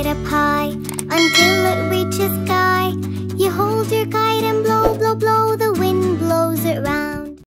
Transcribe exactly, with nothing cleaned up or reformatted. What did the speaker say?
up high until it reaches sky. You hold your kite and blow, blow, blow, the wind blows it round.